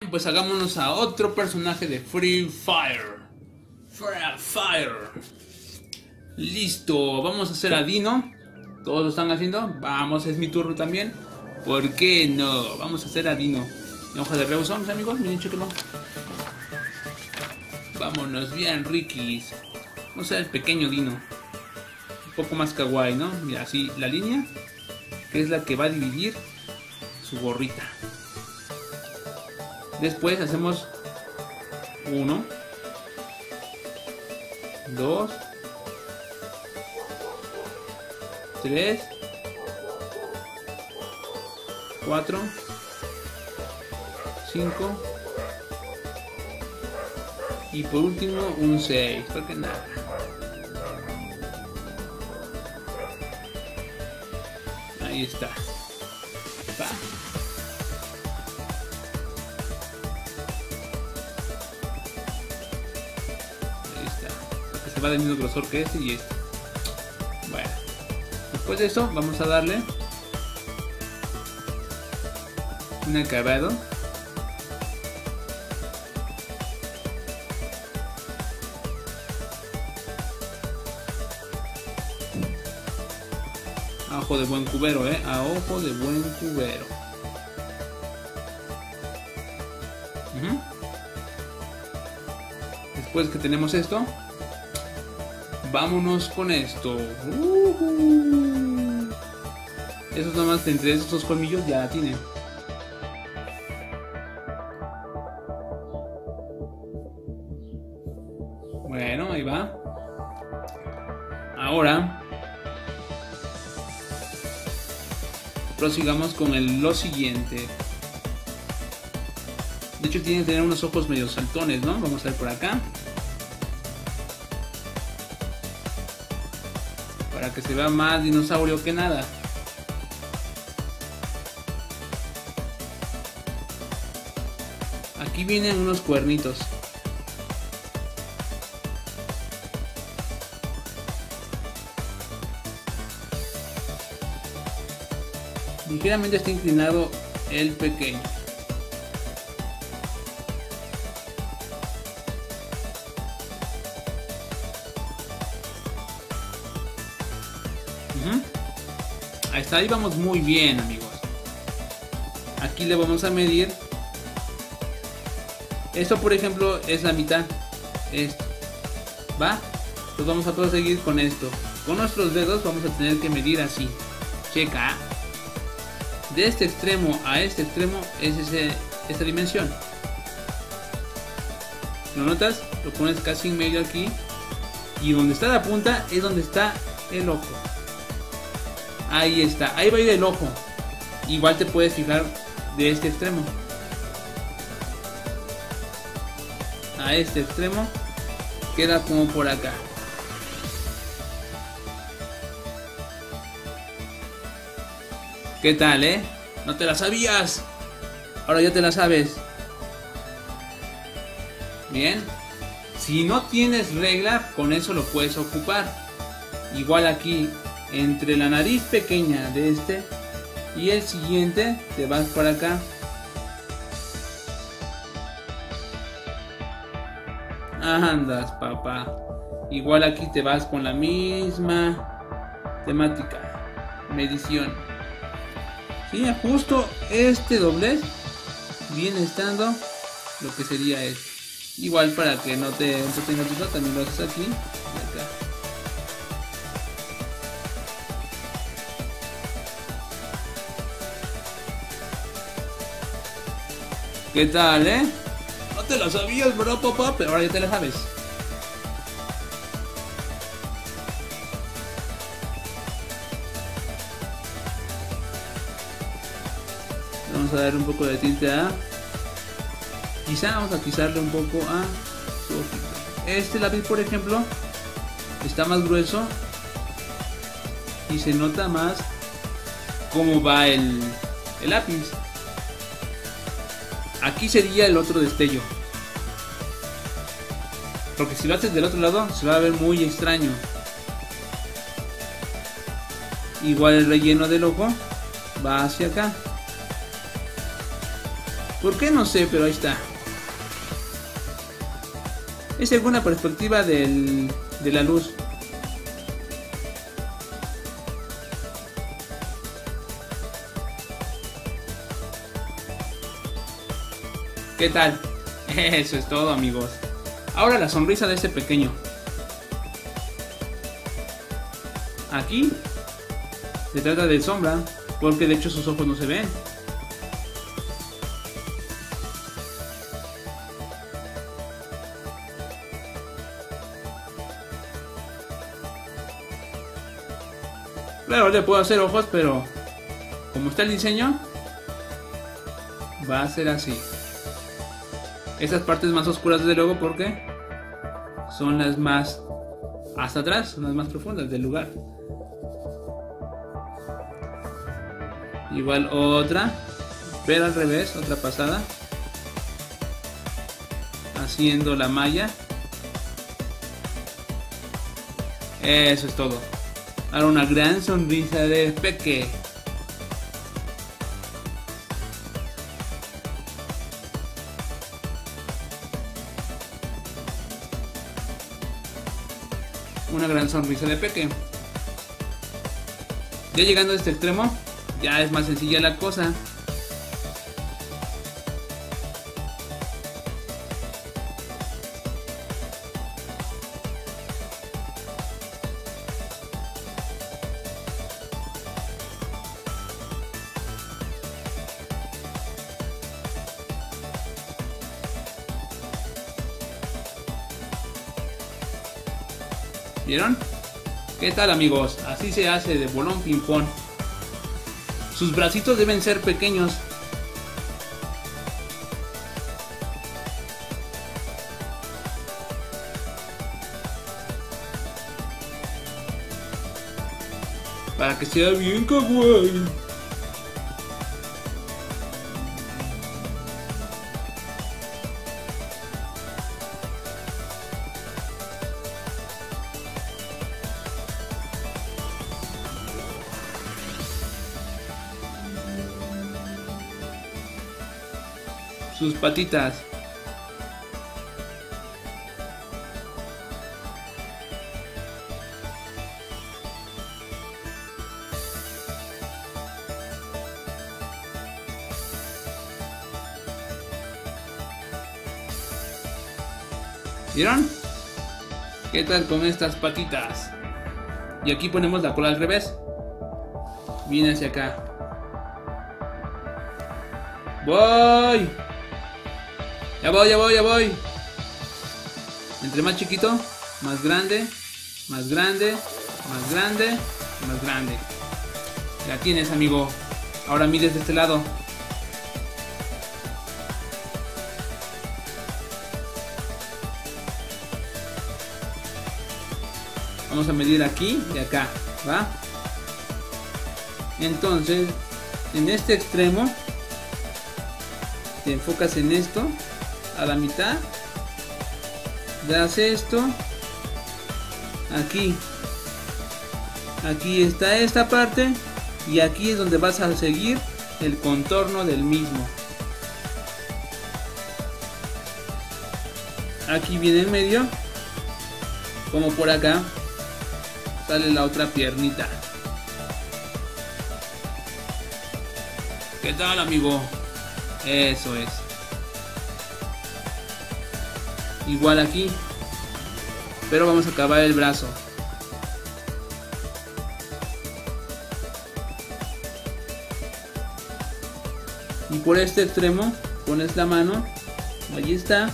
Bien, pues hagámonos a otro personaje de Free Fire. Free Fire. Listo, vamos a hacer a Dino. Todos lo están haciendo. Vamos, es mi turno también. ¿Por qué no? Vamos a hacer a Dino. En hoja de reuso, mis amigos, miren, chéquenlo. Vámonos, bien, Rikis. Vamos a hacer el pequeño Dino. Un poco más kawaii, ¿no? Mira, así la línea, que es la que va a dividir su gorrita. Después hacemos 1, 2, 3, 4, 5 y por último un 6, porque nada. Ahí está. Va. Ahí está. Porque se va del mismo grosor que este y este. Bueno. Después de eso vamos a darle un acabado. A ojo de buen cubero, a ojo de buen cubero. Después que tenemos esto, vámonos con esto. Esos nomás entre esos dos colmillos ya la tienen. Bueno, ahí va. Ahora prosigamos con lo siguiente. De hecho tiene que tener unos ojos medio saltones, ¿no? Vamos a ver por acá. Para que se vea más dinosaurio que nada. Aquí vienen unos cuernitos. Ligeramente está inclinado el pequeño. Ahí está, ahí vamos muy bien, amigos. Aquí le vamos a medir. Esto, por ejemplo, es la mitad. Esto. ¿Va? Pues vamos a proseguir con esto. Con nuestros dedos vamos a tener que medir así. Checa. De este extremo a este extremo es esta dimensión. ¿Lo notas? Lo pones casi en medio aquí. Y donde está la punta es donde está el ojo. Ahí está. Ahí va a ir el ojo. Igual te puedes fijar de este extremo a este extremo. Queda como por acá. ¿Qué tal, ¿No te la sabías? Ahora ya te la sabes. Bien. Si no tienes regla, con eso lo puedes ocupar. Igual aquí, entre la nariz pequeña de este y el siguiente, te vas para acá. Andas, papá. Igual aquí te vas con la misma temática. Medición. Sí, justo este doblez viene estando lo que sería esto. Igual para que no te tengas duda, también lo haces aquí y acá. ¿Qué tal, No te lo sabías, bro, papá, pero ahora ya te lo sabes. Vamos a dar un poco de tinte a... Quizá vamos a atizarle un poco a su ojito. Este lápiz, por ejemplo, está más grueso y se nota más cómo va el lápiz. Aquí sería el otro destello. Porque si lo haces del otro lado, se va a ver muy extraño. Igual el relleno del ojo va hacia acá. ¿Por qué? No sé, pero ahí está. Es según la perspectiva de la luz. ¿Qué tal? Eso es todo, amigos. Ahora la sonrisa de este pequeño. Aquí se trata de sombra, porque de hecho sus ojos no se ven. Claro, le puedo hacer ojos, pero como está el diseño, va a ser así. Estas partes más oscuras, desde luego, porque son las más hasta atrás, son las más profundas del lugar. Igual otra, pero al revés, otra pasada, haciendo la malla. Eso es todo. Ahora una gran sonrisa de Peque. Una gran sonrisa de Peque. Ya llegando a este extremo, ya es más sencilla la cosa. ¿Vieron? ¿Qué tal, amigos? Así se hace de bolón ping pong. Sus bracitos deben ser pequeños. Para que sea bien kawaii. Sus patitas. ¿Vieron? ¿Qué tal con estas patitas? Y aquí ponemos la cola al revés. Viene hacia acá. ¡Voy! Ya voy, ya voy, ya voy. Entre más chiquito, más grande, más grande, más grande, más grande. Ya tienes, amigo. Ahora mides de este lado. Vamos a medir aquí y acá, ¿va? Entonces, en este extremo, te enfocas en esto. A la mitad, das esto, aquí está esta parte, y aquí es donde vas a seguir el contorno del mismo. Aquí viene en medio, como por acá sale la otra piernita. ¿Qué tal, amigo? Eso es. Igual aquí, pero vamos a acabar el brazo. Y por este extremo pones la mano, allí está.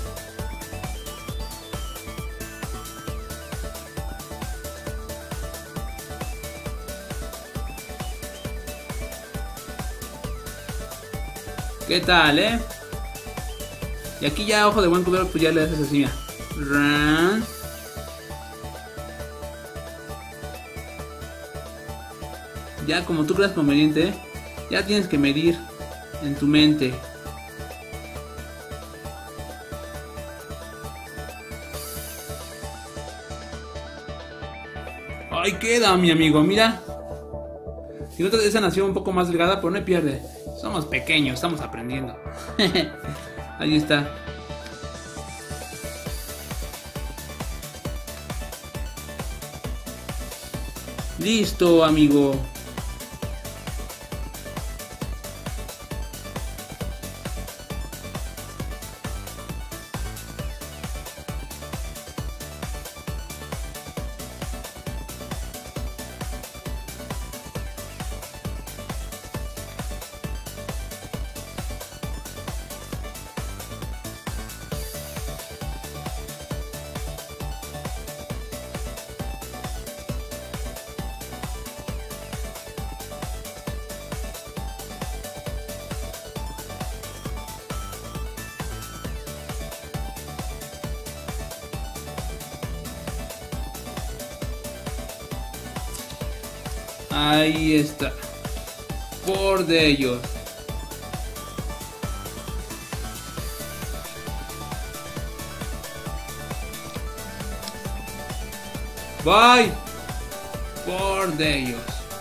¿Qué tal, Y aquí ya, ojo de buen cubero, pues ya le haces así, mira. Ya como tú creas conveniente, ya tienes que medir en tu mente. Ahí queda, mi amigo, mira. Si no, esa nació un poco más delgada, pero no pierde. Somos pequeños, estamos aprendiendo. Ahí está. Listo, amigo. Ahí está. Por de ellos. Bye. Por de ellos.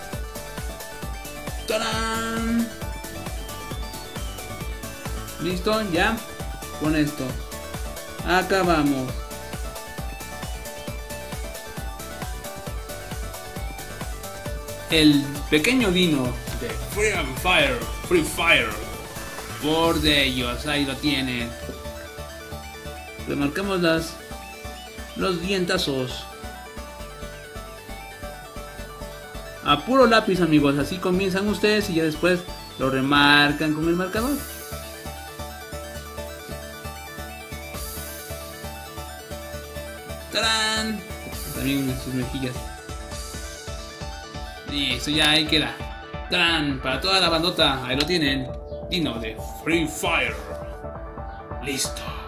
¡Tarán! ¿Listo? ¿Ya? Con esto. Acabamos. El pequeño dino de Free Fire. Por de ellos, ahí lo tienen. Remarcamos los dientazos. A puro lápiz, amigos, así comienzan ustedes y ya después lo remarcan con el marcador. ¡Tarán! También en sus mejillas. Listo, ya ahí queda. ¡Tarán! Para toda la bandota, ahí lo tienen. Dino de Free Fire. Listo.